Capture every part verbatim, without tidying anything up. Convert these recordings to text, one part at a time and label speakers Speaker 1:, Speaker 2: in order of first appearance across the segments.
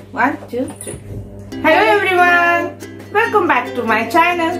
Speaker 1: One two three. Hello everyone, welcome back to my channel.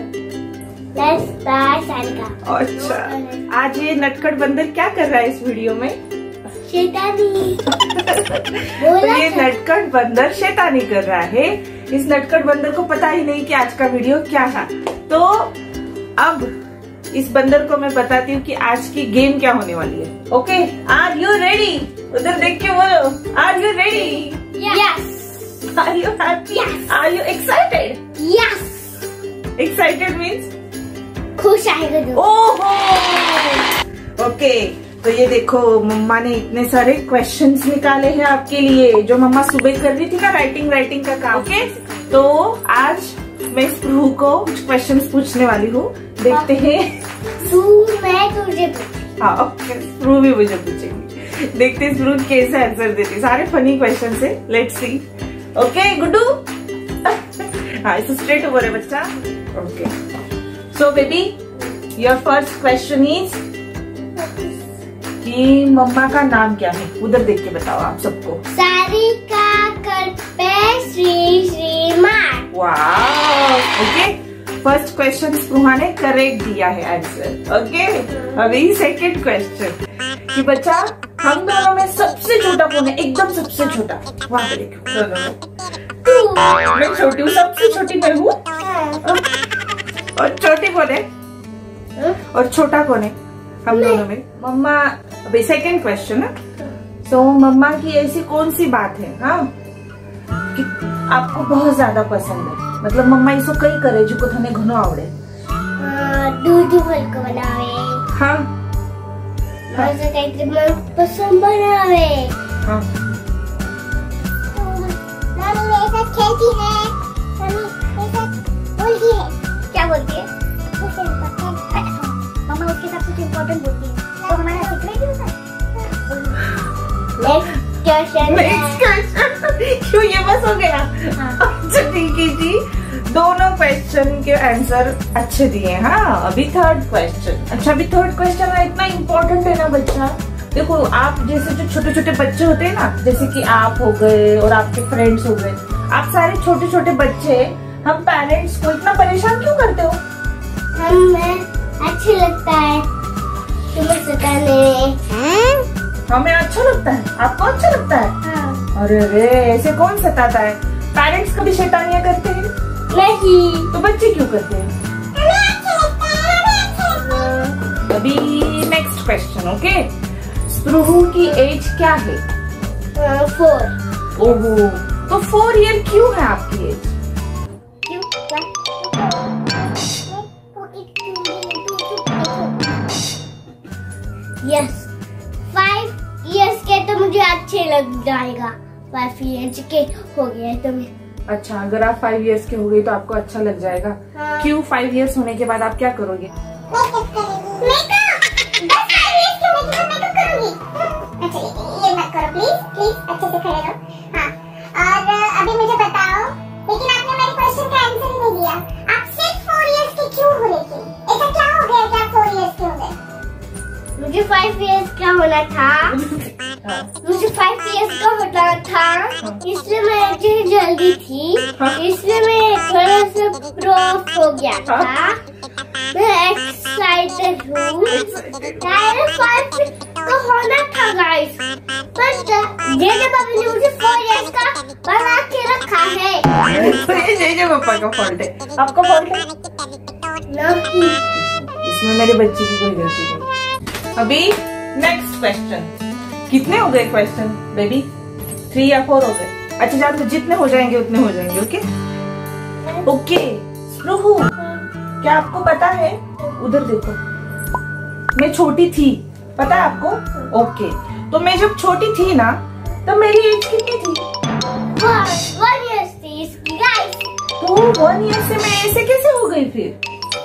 Speaker 1: अच्छा, आज ये नटखट बंदर क्या कर रहा है इस वीडियो में?
Speaker 2: शैतानी।
Speaker 1: तो ये नटखट बंदर शैतानी कर रहा है। इस नटखट बंदर को पता ही नहीं कि आज का वीडियो क्या है। तो अब इस बंदर को मैं बताती हूँ कि आज की गेम क्या होने वाली है। Okay, are you ready? उधर देख के बोलो, are you ready?
Speaker 2: Yes.
Speaker 1: Are you happy? Are you excited?
Speaker 2: Yes.
Speaker 1: Excited means
Speaker 2: खुश आएगा।
Speaker 1: ओहो, ओके। तो ये देखो, मम्मा ने इतने सारे क्वेश्चंस निकाले हैं आपके लिए, जो मम्मा सुबह कर रही थी ना, राइटिंग राइटिंग का काम। ओके, तो आज मैं स्प्रू को कुछ क्वेश्चंस पूछने वाली हूँ। देखते हैं।
Speaker 2: मैं तुझे
Speaker 1: हाँ, ओके, स्प्रू भी मुझे पूछेंगी। देखते हैं स्प्रू कैसे आंसर देती। सारे फनी क्वेश्चन है, लेट्स सी। ओके गुड्डू, हाँ इसे स्ट्रेट ओवर है बच्चा। Okay, so baby, your first question is कि मम्मा का नाम क्या है? उधर देख के बताओ आप सबको।
Speaker 2: सारिका करपे श्री श्रीमान।
Speaker 1: वाह, ओके। फर्स्ट क्वेश्चन स्पृहा ने करेक्ट दिया है आंसर। ओके, अभी सेकंड क्वेश्चन कि बच्चा हम दोनों में सबसे छोटा कौन है? एकदम सबसे छोटा। वहाँ पे देखो, मैं छोटी हूँ, सबसे छोटी मैं हूँ। और छोटी कौन है? और छोटा कौन है हम दोनों में? मम्मा। अभी सेकंड क्वेश्चन है। तो मम्मा की ऐसी कौन सी बात है हाँ कि आपको बहुत ज्यादा पसंद है? मतलब मम्मा इसको कई करे जो तने घणो आवड़े।
Speaker 2: दूध हलको बनावे।
Speaker 1: हाँ,
Speaker 2: मुझे काहीतरी मनपसंद बनावे।
Speaker 1: हाँ।
Speaker 2: मम्मी मेरे साथ खेलती है। मम्मी मेरे साथ बोलती है। क्या बोलती है? कुछ इम्पोर्टेंट। मम्मा उसके साथ कुछ इम्पोर्टेंट बोलती है, तो हमारा सीक्रेट ही होता है। Next question.
Speaker 1: नेक्स्ट क्वेश्चन क्यों ये बस हो गया? अच्छा ठीक है जी, दोनों क्वेश्चन के आंसर अच्छे दिए। हाँ, अभी थर्ड क्वेश्चन। अच्छा, अभी थर्ड क्वेश्चन है, इतना इम्पोर्टेंट है ना बच्चा। देखो, आप जैसे जो छोटे छोटे बच्चे होते हैं ना, जैसे कि आप हो गए और आपके फ्रेंड्स हो गए, आप सारे छोटे छोटे बच्चे, हम पेरेंट्स को इतना परेशान क्यों करते हो?
Speaker 2: हमें अच्छा लगता है तुम्हें सताने में।
Speaker 1: हमें अच्छा लगता है, आपको अच्छा लगता है?
Speaker 2: हाँ।
Speaker 1: अरे रे, ऐसे कौन सताता है? पेरेंट्स कभी शैतानियां करते हैं?
Speaker 2: नहीं।
Speaker 1: तो बच्चे क्यों करते हैं? अभी नेक्स्ट क्वेश्चन। ओके, स्पृहू की एज क्या है?
Speaker 2: फोर।
Speaker 1: ओहो, तो फोर ईयर क्यों है आपकी एज?
Speaker 2: यस, फाइव इयर्स के तो मुझे अच्छे लग जाएगा। फाइव इयर्स के हो गए तो मैं।
Speaker 1: अच्छा, अगर आप फाइव इयर्स के हो गए तो आपको अच्छा लग जाएगा। हाँ। क्यों? फाइव इयर्स होने के बाद आप क्या करोगे?
Speaker 2: मेकअप करूंगी। मेकअप? फाइव इयर्स के मैं मेकअप करूंगी। अच्छा, ये मत करो प्लीज, प्लीज अच्छे से खड़े रहो। हाँ, और अभी मुझे बताओ, लेकिन आपने मेरे क्वेश्चन का आंसर ही नहीं दिया। आप सिर्फ फोर इयर्स के क्यों हो? लेकिन ऐसा क्या हो गया कि आप फोर इयर्स के हो गए? मुझे फाइव इयर्स का होना था।
Speaker 1: हाँ।
Speaker 2: मुझे फाइव इयर्स का होना था, इसलिए मैं अच्छी जल्दी थी।
Speaker 1: हाँ। इसलिए
Speaker 2: मैं थोड़ा सा प्रोफ हो गया था। हाँ। मैं एक्साइटेड हूँ। फाइव तो होना था गाइस, पर जेजे पापा ने मुझे फोर इयर्स का बना के रखा है।
Speaker 1: तो ये जेजे पापा का फॉल्ट है, आपका फॉल्ट है
Speaker 2: नहीं।
Speaker 1: इसमें मेरे बच्चे की कोई गलती नहीं। अभी नेक्स्ट क्वेश्चन। कितने हो गए क्वेश्चन बेबी? थ्री या फोर हो गए? अच्छा जान, तो जितने हो जाएंगे उतने हो जाएंगे। Okay okay. स्पृहू, क्या आपको पता है, उधर देखो, मैं छोटी थी, पता है आपको? ओके, तो मैं जब छोटी थी ना, तो मेरी एज कितनी थी?
Speaker 2: वन ईयर्स थी इसकी गाइस।
Speaker 1: तो वन ईयर से मैं ऐसे कैसे हो गई फिर?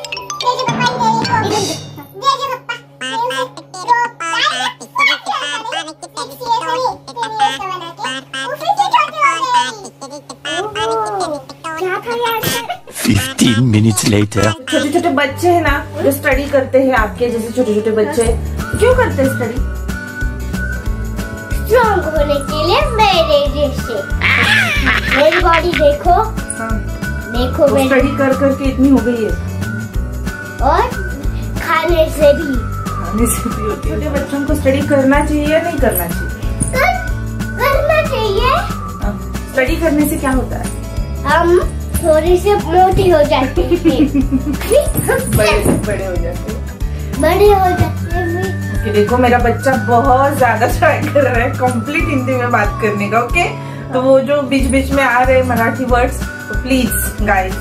Speaker 3: Fifteen minutes later.
Speaker 1: छोटे छोटे बच्चे हैं ना, जो स्टडी करते हैं, आपके जैसे छोटे छोटे बच्चे क्यों करते हैं स्टडी?
Speaker 2: स्ट्रॉन्ग होने के लिए मेरे जैसे। मेरी बॉडी देखो।
Speaker 1: हाँ।
Speaker 2: देखो
Speaker 1: तो स्टडी कर करके इतनी हो गई है।
Speaker 2: और खाने से भी
Speaker 1: खाने से भी होती है। छोटे बच्चों को स्टडी करना चाहिए या नहीं करना चाहिए?
Speaker 2: कर, करना चाहिए।
Speaker 1: स्टडी करने से क्या होता है?
Speaker 2: हम थोड़ी सी मोटी हो जाते हैं।
Speaker 1: बड़े बड़े हो जाते हैं।
Speaker 2: बड़े हो जाते हैं।
Speaker 1: ओके, देखो मेरा बच्चा बहुत ज्यादा ट्राई कर रहा है कंप्लीट हिंदी में बात करने का। ओके, तो वो जो बीच बीच में आ रहे मराठी वर्ड्स, तो प्लीज गाइस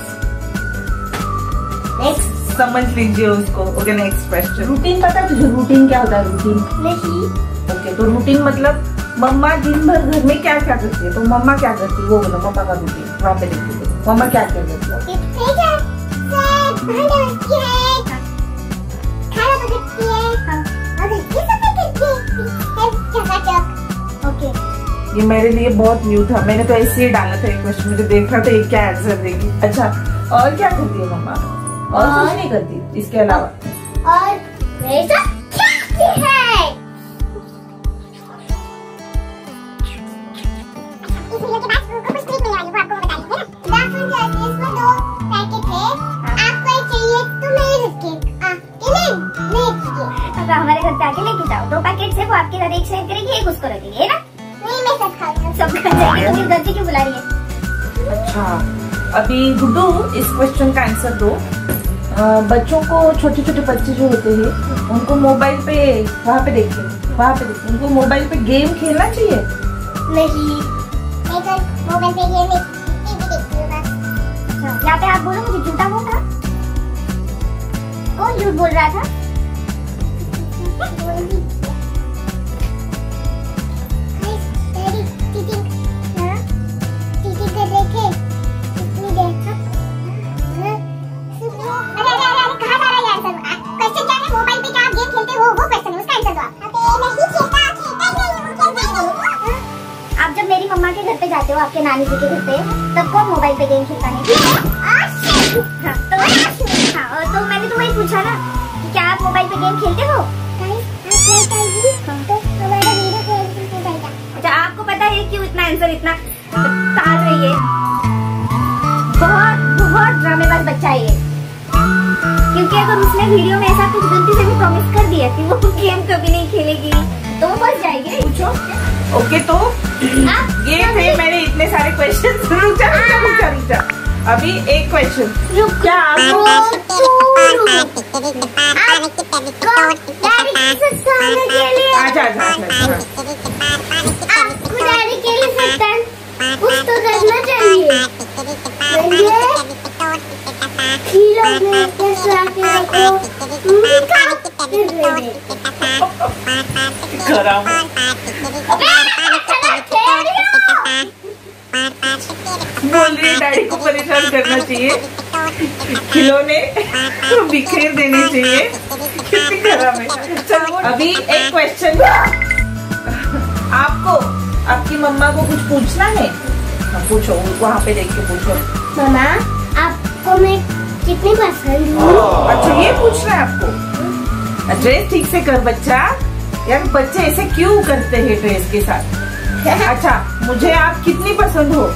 Speaker 2: नेक्स्ट
Speaker 1: समझ लीजिए उसको। Okay, next question. रूटीन पता है तुझे? रूटीन क्या होता है? रूटीन
Speaker 2: नहीं।
Speaker 1: ओके, तो रूटीन मतलब मम्मा दिन भर घर में क्या क्या करती है? तो मम्मा क्या करती है वो बोलो, मम्मा का रूटीन वहाँ पे लिख दो। मम्मा क्या क्या करती है? ये मेरे लिए बहुत न्यू था, मैंने तो ऐसे ही डाला था एक क्वेश्चन, मुझे देख रहा था ये क्या आंसर देगी। अच्छा, और क्या करती है मम्मा? और कुछ नहीं करती इसके अलावा?
Speaker 2: और मेरे साथ खेलती है। हमारे घर पे आके लेके जाओ, दो पैकेट से वो आपके घर एक शेयर करेगी, एक उसको रखेगी, है ना? नहीं, मैं सब खाऊंगी। सब खा जाएगी। तो फिर घर से क्यों बुला रही है?
Speaker 1: अच्छा, अभी गुड्डू इस क्वेश्चन का आंसर दो। आ, बच्चों को, छोटे छोटे बच्चे जो होते हैं उनको मोबाइल पे वहाँ पे देखते हैं वहाँ पे देखते उनको मोबाइल पे गेम खेलना चाहिए?
Speaker 2: नहीं, मैं तो मोबाइल पे गेम टीवी देखती हूँ बस। यहाँ पे आप बोलो मुझे झूठा बोल रहा। कौन झूठ बोल रहा था? आप जब मेरी मम्मा के घर पे जाते हो, आपके नानी जी के घर पे, तब कौन मोबाइल पे गेम खेलता है? हाँ, तो, हाँ, तो मैंने तुम्हें पूछा ना कि क्या आप मोबाइल पे गेम खेलते हो? अच्छा, आपको पता है क्यों इतना आंसर इतना टाल रही है? बहुत बहुत ड्रामेबाज बच्चा है ये। क्योंकि अगर उसने वीडियो में ऐसा कुछ गलती से भी प्रॉमिस कर दिया कि वो गेम कभी नहीं खेलेगी तो वो फंस जाएगी। पूछो।
Speaker 1: ओके, तो ये थे मेरे इतने सारे क्वेश्चन। रुक जा रुक जा रुक जा रुक जा अभी एक क्वेश्चन। क्या आपको आजा आजा
Speaker 2: आपको डैडी के लिए सत्तर कुछ तो करना चाहिए। खीरों में कैसे आके रखो
Speaker 1: खराब बोल रही है डैडी को परेशान करना चाहिए, खिलौने बिखेर देने चाहिए। कितनी खराब है। चलो अभी एक क्वेश्चन, आपको आपकी मम्मा को कुछ पूछना है? हाँ, पूछो, वहाँ पे देख के पूछो।
Speaker 2: मम्मा, आपको मैं कितनी पसंद हूँ?
Speaker 1: अच्छा, ये पूछना है आपको? ड्रेस ठीक से कर बच्चा। यार बच्चे ऐसे क्यों करते हैं ड्रेस के साथ? अच्छा, मुझे आप कितनी पसंद हो?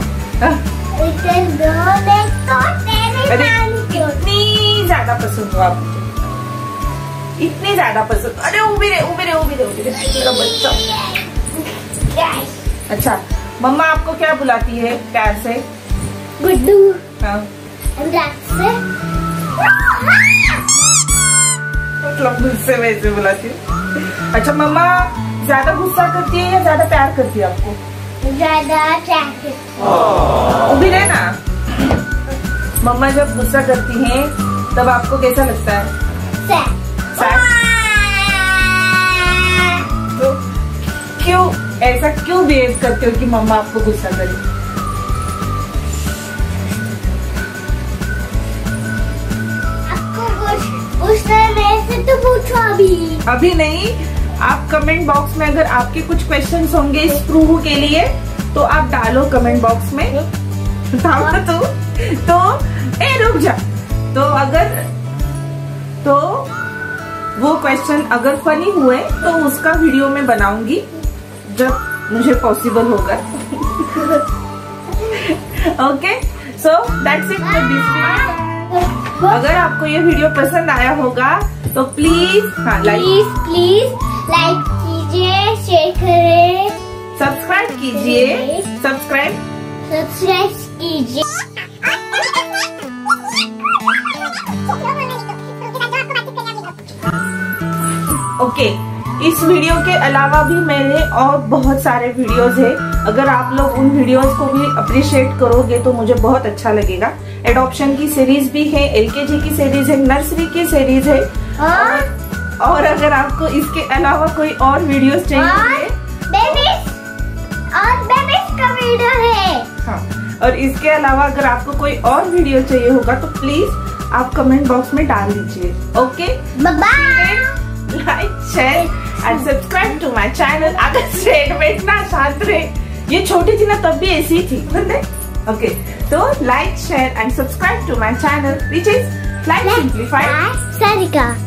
Speaker 1: अरे इतनी ज्यादा पसंद हो आप मुझे, इतनी ज्यादा पसंद। अरे उभी रहे उभी रहे उभी रहे उभी रहे बच्चा। अच्छा, मम्मा आपको क्या बुलाती है प्यार से?
Speaker 2: गुड्डू।
Speaker 1: हाँ,
Speaker 2: से
Speaker 1: मतलब गुस्से वैसे बुलाती है। अच्छा, मम्मा ज्यादा गुस्सा करती है या ज्यादा प्यार करती है आपको?
Speaker 2: ज्यादा प्यार।
Speaker 1: उभी रहे ना। मम्मा जब गुस्सा करती हैं तब आपको कैसा लगता है? सैड। तो क्यों ऐसा क्यों बिहेव करते हो कि मम्मा आपको गुस्सा करे?
Speaker 2: आपको गुस्सा मेरे से तो पूछो अभी।
Speaker 1: अभी नहीं, आप कमेंट बॉक्स में अगर आपके कुछ क्वेश्चंस होंगे इस प्रूव के लिए तो आप डालो कमेंट बॉक्स में। तो तो ए रुक जा। तो अगर तो वो क्वेश्चन अगर फनी हुए तो उसका वीडियो में बनाऊंगी जब मुझे पॉसिबल होगा। Okay, so that's it for this video. अगर आपको ये वीडियो पसंद आया होगा तो प्लीज हाँ लाइक
Speaker 2: प्लीज प्लीज लाइक कीजिए, शेयर करें,
Speaker 1: सब्सक्राइब कीजिए, सब्सक्राइब
Speaker 2: सब्सक्राइब कीजिए।
Speaker 1: ओके, इस वीडियो के अलावा भी मेरे और बहुत सारे वीडियोस है। अगर आप लोग उन वीडियोस को भी अप्रिशिएट करोगे तो मुझे बहुत अच्छा लगेगा। एडॉप्शन की सीरीज भी है, एलकेजी की सीरीज है, नर्सरी की सीरीज है, और, और अगर आपको इसके अलावा कोई और वीडियोस चाहिए
Speaker 2: बेबीज और बेबीज का वीडियो है,
Speaker 1: हाँ, और इसके अलावा अगर आपको कोई और वीडियो चाहिए होगा तो प्लीज आप कमेंट बॉक्स में डाल दीजिए। Okay,
Speaker 2: bye bye.
Speaker 1: Like share and subscribe to my channel. अगर स्ट्रेट में इतना शांत रहे, ये छोटी थी ना तब भी ऐसी थी। ओके, तो like share and subscribe to my channel which is life simplified
Speaker 2: Sarika.